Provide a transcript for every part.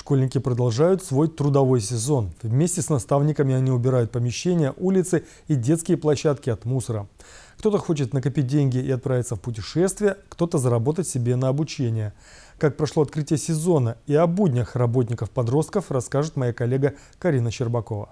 Школьники продолжают свой трудовой сезон. Вместе с наставниками они убирают помещения, улицы и детские площадки от мусора. Кто-то хочет накопить деньги и отправиться в путешествие, кто-то заработать себе на обучение. Как прошло открытие сезона и о буднях работников-подростков расскажет моя коллега Карина Щербакова.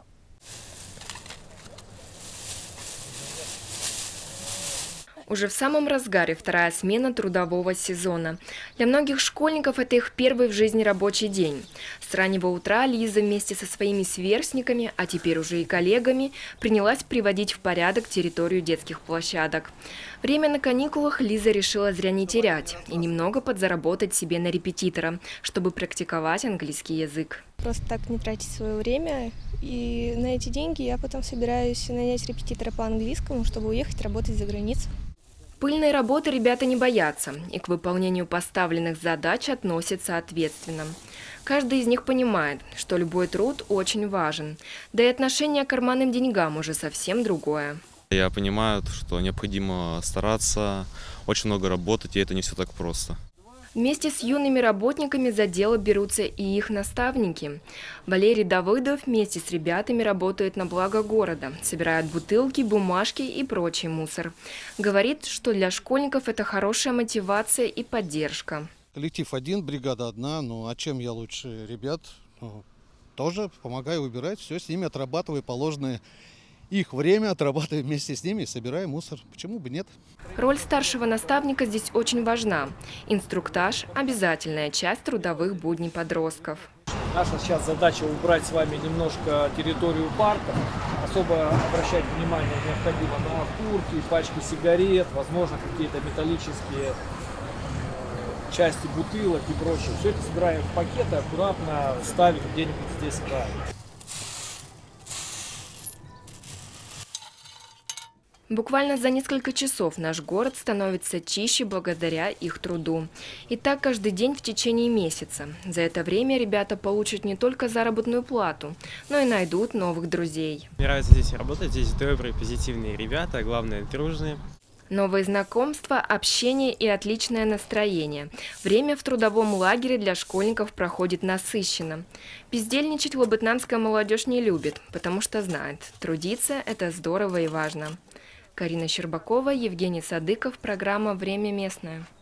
Уже в самом разгаре вторая смена трудового сезона. Для многих школьников это их первый в жизни рабочий день. С раннего утра Лиза вместе со своими сверстниками, а теперь уже и коллегами, принялась приводить в порядок территорию детских площадок. Время на каникулах Лиза решила зря не терять и немного подзаработать себе на репетитора, чтобы практиковать английский язык. Просто так не тратить свое время, и на эти деньги я потом собираюсь нанять репетитора по английскому, чтобы уехать работать за границу. Пыльной работы ребята не боятся и к выполнению поставленных задач относятся ответственно. Каждый из них понимает, что любой труд очень важен, да и отношение к карманным деньгам уже совсем другое. Я понимаю, что необходимо стараться, очень много работать, и это не все так просто. Вместе с юными работниками за дело берутся и их наставники. Валерий Давыдов вместе с ребятами работает на благо города, собирает бутылки, бумажки и прочий мусор. Говорит, что для школьников это хорошая мотивация и поддержка. Коллектив один, бригада одна, а чем я лучше ребят? Тоже помогаю убирать, все с ними отрабатываю положенное их время, отрабатываю вместе с ними и собираю мусор. Почему бы нет? Роль старшего наставника здесь очень важна. Инструктаж – обязательная часть трудовых будней подростков. Наша сейчас задача убрать с вами немножко территорию парка. Особо обращать внимание необходимо на окурки, пачки сигарет, возможно, какие-то металлические части бутылок и прочее. Все это собираем в пакеты, аккуратно ставим где-нибудь здесь в крае. Буквально за несколько часов наш город становится чище благодаря их труду. И так каждый день в течение месяца. За это время ребята получат не только заработную плату, но и найдут новых друзей. Мне нравится здесь работать, здесь добрые, позитивные ребята, главное, дружные. Новые знакомства, общение и отличное настроение. Время в трудовом лагере для школьников проходит насыщенно. Бездельничать лабытнанская молодежь не любит, потому что знает, трудиться – это здорово и важно. Карина Щербакова, Евгений Садыков, программа «Время местное».